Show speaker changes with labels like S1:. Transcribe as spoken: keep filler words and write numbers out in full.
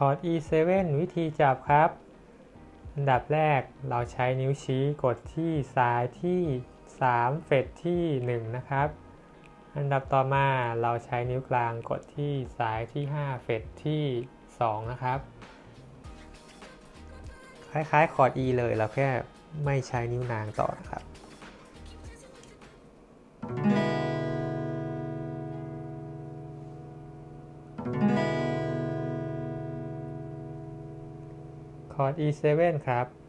S1: อร์ด อี เซเว่น วิธีจับครับอันดับแรกเราใช้นิ้วชี้กดที่ซ้ายที่สามเฟรตที่หนึ่งนะครับอันดับต่อมาเราใช้นิ้วกลางกดที่ซ้ายที่ห้าเฟรตที่สองนะครับคล้ายๆคอร์ด E เลยเราแค่ไม่ใช้นิ้วนางต่อนะครับคอร์ด อี เซเว่น ครับ